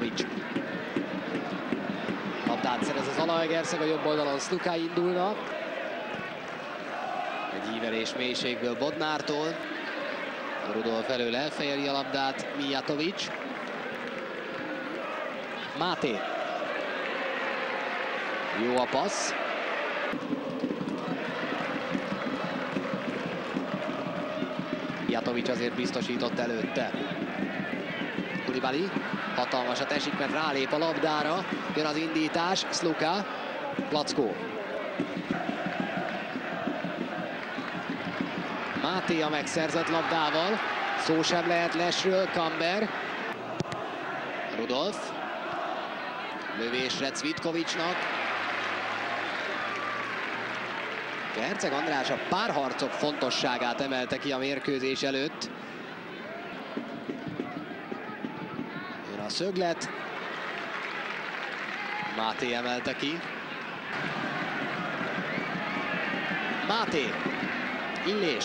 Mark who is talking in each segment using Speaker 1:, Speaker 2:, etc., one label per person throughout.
Speaker 1: Mijatovic. Labdát szerez az Zalaegerszeg, a jobb oldalon Sluka indulna. Egy ívelés mélységből Bodnártól. Rudolf elől elfejeli a labdát, Mijatovic. Máté. Jó a passz. Mijatovic azért biztosított előtte. Koulibaly hatalmasat esik, mert rálép a labdára. Jön az indítás, Sluka, Plackó. Máté a megszerzett labdával. Szó sem lehet Lesről, Kamber. Rudolf. Lövésre Cvitkovicsnak. Herceg András a párharcok fontosságát emelte ki a mérkőzés előtt. Jön a szöglet. Máté emelte ki. Máté. Illés.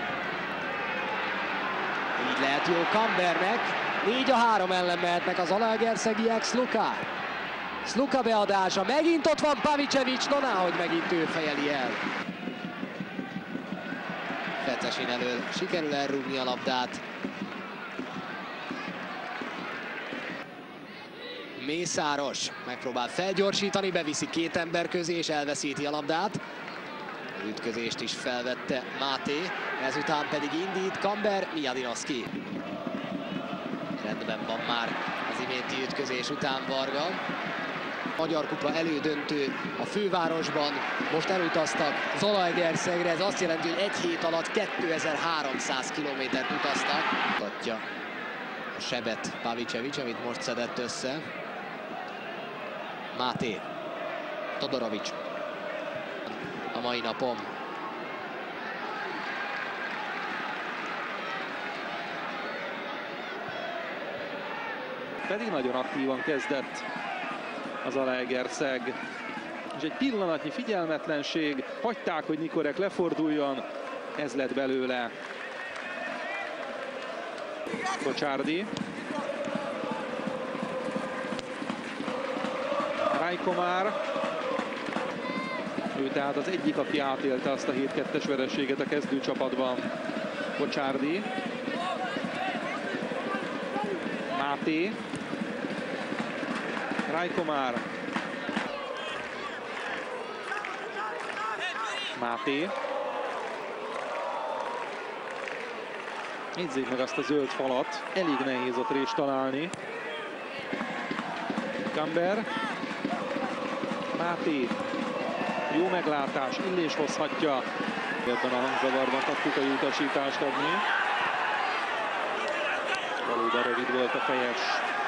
Speaker 1: Így lehet jó Kambernek. 4-3 ellen mehetnek az zalaegerszegiek. Sluka. Sluka beadása. Megint ott van Pavicevic. No, hogy megint ő fejeli el. Fecesin elől sikerül elrúgni a labdát. Mészáros megpróbál felgyorsítani, beviszi két ember közé és elveszíti a labdát. Az ütközést is felvette Máté, ezután pedig indít Kamber, Mijadinovszki. Rendben van már az iménti ütközés után Varga. Magyar kupa elődöntő a fővárosban, most elutaztak Zalaegerszegre, ez azt jelenti, hogy egy hét alatt 2300 kilométert utaztak. Mutatja a sebet Pavicevic, amit most szedett össze. Máté, Todorovic a mai napon.
Speaker 2: Pedig nagyon aktívan kezdett az Zalaegerszeg, és egy pillanatnyi figyelmetlenség, hagyták, hogy Nikorek leforduljon, ez lett belőle. Kocsárdi. Rajkomár. Ő tehát az egyik, aki átélte azt a 7-2-es vereséget a kezdőcsapatban. Kocsárdi. Máté. Rajkomár. Máté. Nézzék meg azt a zöld falat, elég nehéz ott rést találni. Kamber. Máté. Jó meglátás, Illés hozhatja. Ebben a hangzavarban taktikai utasítást adni. Valóban rövid volt a fejes.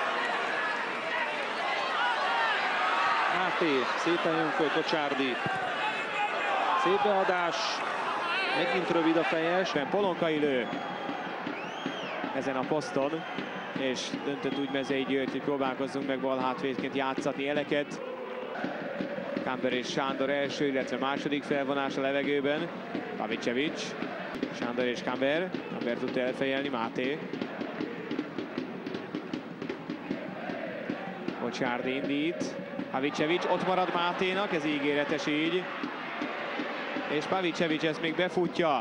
Speaker 2: Máté, szépen jön föl Kocsárdi. Szép beadás. Megint rövid a fejes.
Speaker 3: Polonkai lő ezen a poszton, és döntött úgy Mezei György, hogy próbálkozzunk meg balhátvédként játszatni eleket. Kamber és Sándor első, illetve második felvonás a levegőben. Pavicevic, Sándor és Kamber. Kamber tudta elfejelni, Máté. Kocsárdi indít. Pavicevic, ott marad Máténak, ez ígéretes így. És Pavicevic ezt még befutja.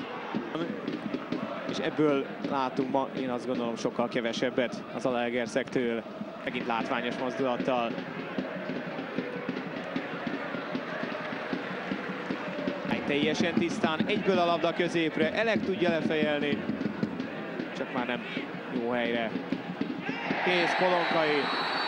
Speaker 3: És ebből látunk ma, én azt gondolom, sokkal kevesebbet az Zalaegerszegtől. Megint látványos mozdulattal. Teljesen tisztán, egyből a labda középre, Elek tudja lefejelni. Csak már nem jó helyre. Kész, Polonkai.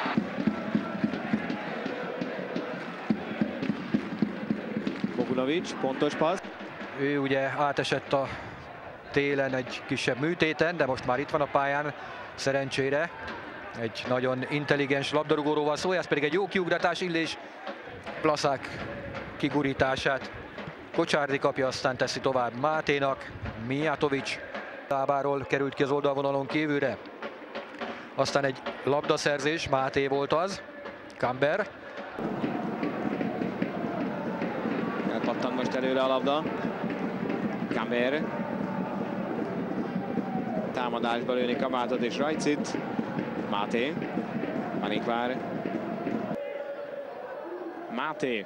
Speaker 3: Bogunovic, pontos passz.
Speaker 4: Ő ugye átesett a télen egy kisebb műtéten, de most már itt van a pályán, szerencsére. Egy nagyon intelligens labdarúgóról van szó, ez pedig egy jó kiugratás, Illés Plaszák kigurítását. Kocsárdi kapja, aztán teszi tovább Máténak. Mijatovic lábáról került ki az oldalvonalon kívülre. Aztán egy labdaszerzés, Máté volt az. Kamber.
Speaker 3: Elpattant most előre a labda. Kamber. Támadásba lőni Kamátot és Rajcit. Máté. Van Panikvár. Máté.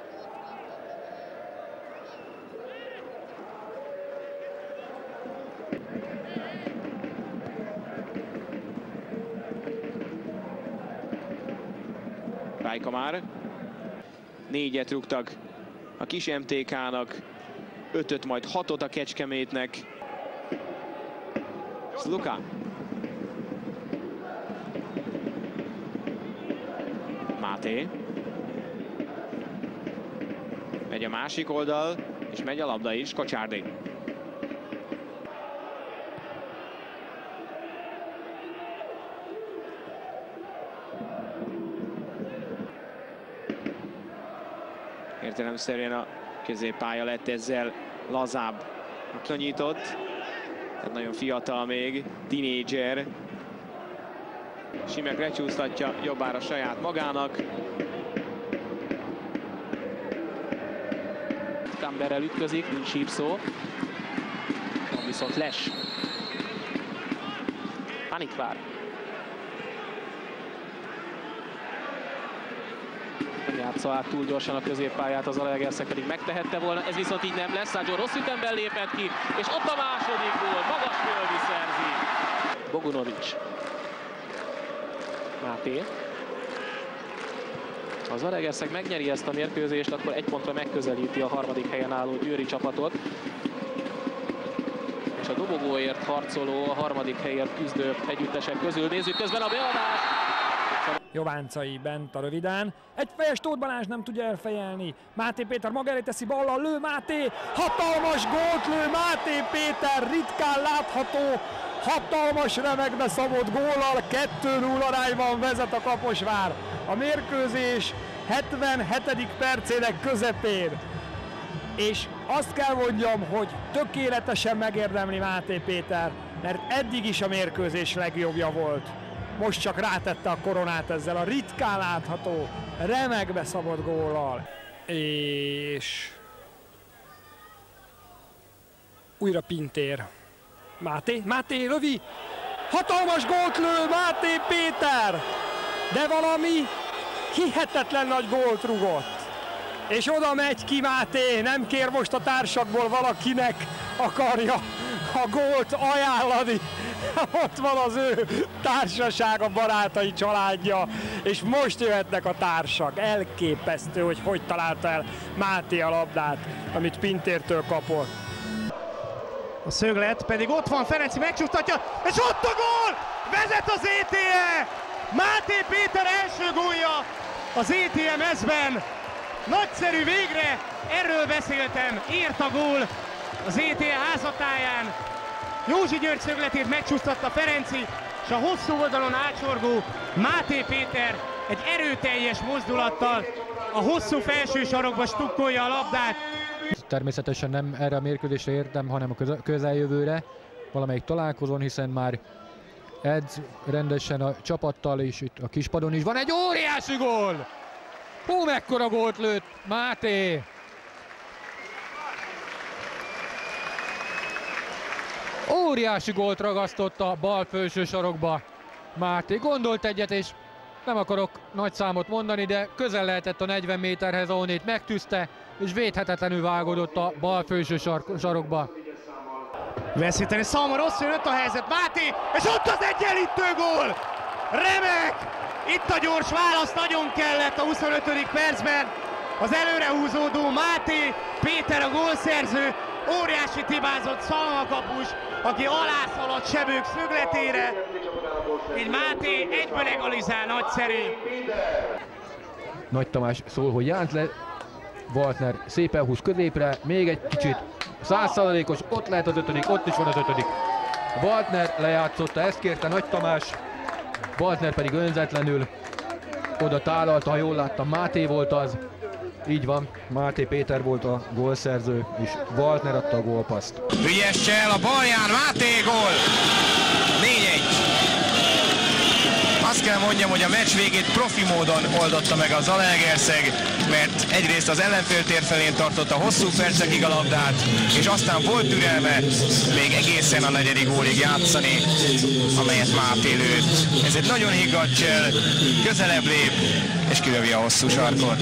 Speaker 3: Rajkamár. 4-et rúgtak a kis MTK-nak, 5-öt, majd 6-ot a Kecskemétnek. Sluka. Máté. Megy a másik oldal, és megy a labda is, Kocsárdi. Értelemszerűen a középpálya lett ezzel lazább, könnyított, tehát nagyon fiatal még, tínédzser. Simek lecsúsztatja jobbára saját magának.
Speaker 5: Kamberrel ütközik, nincs sípszó. Van viszont Les. Panikvár. Nem játsza át túl gyorsan a középpályát, az Zalaegerszeg pedig megtehette volna. Ez viszont így nem lesz. Szágyó rossz ütemben lépett ki, és ott a második gól. Magas földi szerzi. Bogunovics. Máté. Ha a Zalaegerszeg megnyeri ezt a mérkőzést, akkor 1 pontra megközelíti a harmadik helyen álló győri csapatot. És a dobogóért harcoló, a harmadik helyért küzdő együttesek közül nézzük közben a beadást.
Speaker 6: Jováncai bent a röviden. Egyfejes Tóth Balázs nem tudja elfejelni. Máté Péter maga elé teszi ballal, lő Máté. Hatalmas gólt lő Máté Péter, ritkán látható. Hatalmas remekbe szabott góllal, 2-0 arányban vezet a Kaposvár. A mérkőzés 77. percének közepén. És azt kell mondjam, hogy tökéletesen megérdemli Máté Péter, mert eddig is a mérkőzés legjobbja volt. Most csak rátette a koronát ezzel a ritkán látható, remekbe szabott góllal. És újra Pintér. Máté lövi, hatalmas gólt lő Máté Péter, de valami hihetetlen nagy gólt rugott. És oda megy ki Máté, nem kér most a társakból valakinek akarja a gólt ajánlani. Ott van az ő társasága, barátai, családja, és most jöhetnek a társak. Elképesztő, hogy találta el Máté a labdát, amit Pintértől kapott.
Speaker 7: A szöglet pedig ott van, Ferenci megcsúsztatja, és ott a gól! Vezet az ETE! Máté Péter első gólja az ETMS-ben. Nagyszerű végre, erről beszéltem, ért a gól az ETE házatáján. Józsi György szögletét megcsúsztatta Ferenci, és a hosszú oldalon átsorgó Máté Péter egy erőteljes mozdulattal a hosszú felső sarokba stukkolja a labdát.
Speaker 4: Természetesen nem erre a mérkőzésre értem, hanem a közeljövőre, valamelyik találkozón, hiszen már edz rendesen a csapattal, és itt a kispadon is van egy óriási gól! Hú, mekkora gólt lőtt Máté! Óriási gólt ragasztott a bal felső sarokba Máté. Gondolt egyet, és nem akarok nagy számot mondani, de közel lehetett a 40 méterhez, ahol itt megtűzte, és védhetetlenül vágódott a bal felső sarokba.
Speaker 7: Veszíteni Szalma, rosszul jött a helyzet, Máté, és ott az egyenlítő gól! Remek! Itt a gyors válasz nagyon kellett a 25. percben. Az előrehúzódó Máté Péter a gólszerző, óriási hibázott Szalma kapus, aki alászaladt Sebők szögletére. Így Máté egyből egalizál, nagyszerű.
Speaker 4: Nagy Tamás szól, hogy járt le, Waltner szépen húz középre, még egy kicsit, 100%-os, ott lehet az 5., ott is van az 5. Waltner lejátszotta, ezt kérte Nagy Tamás, Waltner pedig önzetlenül oda tálalta, ha jól láttam, Máté volt az. Így van, Máté Péter volt a gólszerző, és Waltner adta a gólpasszt.
Speaker 8: Ügyes csel a balján, Máté gól! 4-1. A
Speaker 7: azt kell mondjam, hogy a meccs végét profi módon oldotta meg a Zalaegerszeg, mert egyrészt az ellenfél tér felén tartotta hosszú percekig a labdát, és aztán volt türelme még egészen a negyedik gólig játszani, amelyet Máté lőtt. Ez egy nagyon higgadt csel, közelebb lép, és kilövi a hosszú sarkot.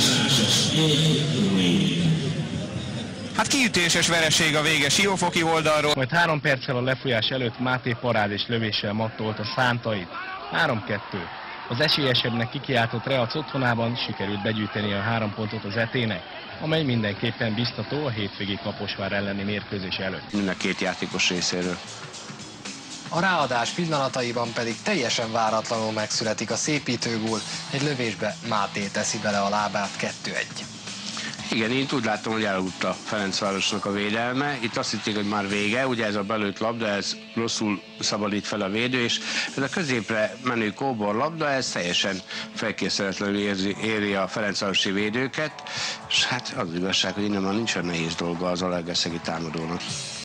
Speaker 7: Hát kiütéses vereség a vége Siófoki oldalról.
Speaker 8: Majd 3 perccel a lefújás előtt Máté parád és lövéssel mattolt a Szántait. 3-2. Az esélyesebbnek kikiáltott Reac otthonában sikerült begyűjteni a 3 pontot az ET-nek, amely mindenképpen biztató a hétvégi Kaposvár elleni mérkőzés előtt.
Speaker 9: Mind a két játékos részéről.
Speaker 1: A ráadás pillanataiban pedig teljesen váratlanul megszületik a szépítőgól, egy lövésbe Máté teszi bele a lábát, 2-1.
Speaker 9: Igen, én úgy láttam, hogy elútta a Ferencvárosnak a védelme. Itt azt hitték, hogy már vége, ugye ez a belőtt labda, ez rosszul szabadít fel a védő, és ez a középre menő kóbor labda, ez teljesen felkészületlenül éri a ferencvárosi védőket, és hát az igazság, hogy innen már nincs olyan nehéz dolga az zalaegerszegi támadónak.